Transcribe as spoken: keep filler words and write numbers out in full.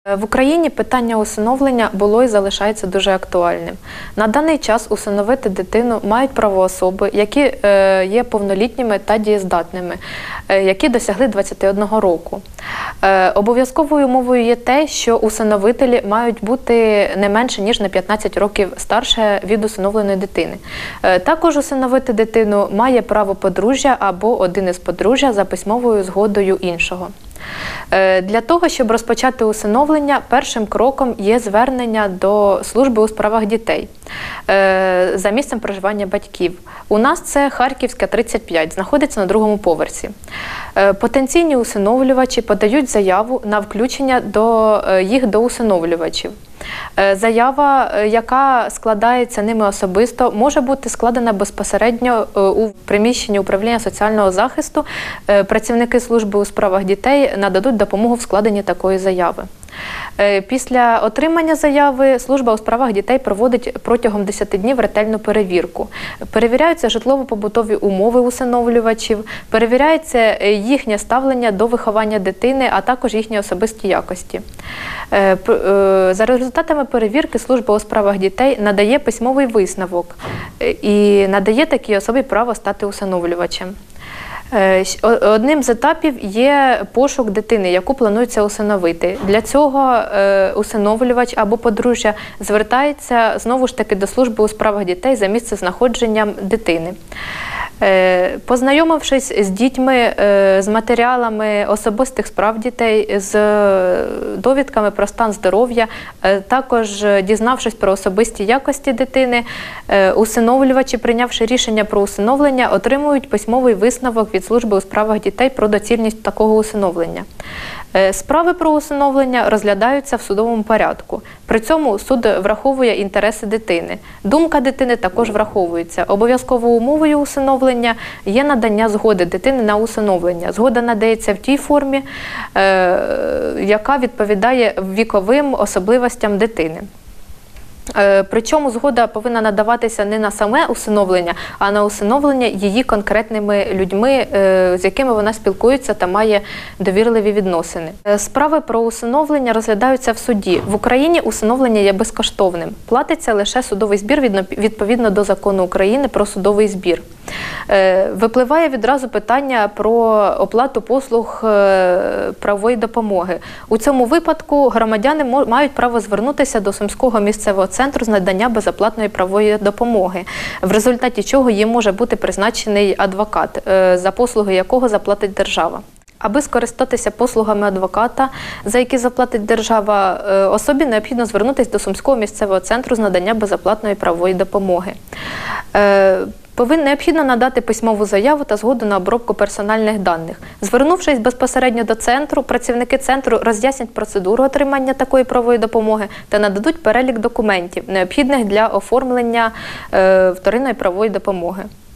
В Україні питання усиновлення було і залишається дуже актуальним. На даний час усиновити дитину мають правоособи, які є повнолітніми та дієздатними, які досягли двадцяти одного року. Обов'язковою умовою є те, що усиновителі мають бути не менше, ніж на п'ятнадцять років старше від усиновленої дитини. Також усиновити дитину має право подружжя або один із подружжя за письмовою згодою іншого. Для того, щоб розпочати усиновлення, першим кроком є звернення до служби у справах дітей за місцем проживання батьків. У нас це Харківська, тридцять п'ять, знаходиться на другому поверсі. Потенційні усиновлювачі подають заяву на включення до їх до усиновлювачів. Заява, яка складається ними особисто, може бути складена безпосередньо у приміщенні управління соціального захисту. Працівники служби у справах дітей нададуть допомогу в складенні такої заяви. Після отримання заяви служба у справах дітей проводить протягом десяти днів ретельну перевірку. Перевіряються житлово-побутові умови усиновлювачів, перевіряється їхнє ставлення до виховання дитини, а також їхні особисті якості. За результатами перевірки служба у справах дітей надає письмовий висновок і надає такій особі право стати усиновлювачем. Одним з етапів є пошук дитини, яку планується усиновити. Для цього усиновлювач або подружжя звертається знову ж таки до служби у справах дітей за місцезнаходженням дитини. Познайомившись з дітьми, з матеріалами особистих справ дітей, з довідками про стан здоров'я, також дізнавшись про особисті якості дитини, усиновлювачі, прийнявши рішення про усиновлення, отримують письмовий висновок від служби у справах дітей про доцільність такого усиновлення. Справи про усиновлення розглядаються в судовому порядку. При цьому суд враховує інтереси дитини. Думка дитини також враховується. Обов'язковою умовою усиновлення є надання згоди дитини на усиновлення. Згода надається в тій формі, яка відповідає віковим особливостям дитини. Причому згода повинна надаватися не на саме усиновлення, а на усиновлення її конкретними людьми, з якими вона спілкується та має довірливі відносини. Справи про усиновлення розглядаються в суді. В Україні усиновлення є безкоштовним. Платиться лише судовий збір відповідно до закону України про судовий збір. Випливає відразу питання про оплату послуг правової допомоги. У цьому випадку громадяни мають право звернутися до Сумського місцевого центру з надання безоплатної правової допомоги, в результаті чого їм може бути призначений адвокат, за послуги якого заплатить держава. Аби скористатися послугами адвоката, за які заплатить держава, особі необхідно звернутися до Сумського місцевого центру з надання безоплатної правової допомоги. Повинно необхідно надати письмову заяву та згоду на обробку персональних даних. Звернувшись безпосередньо до центру, працівники центру роз'яснять процедуру отримання такої правової допомоги та нададуть перелік документів, необхідних для оформлення е, вторинної правової допомоги.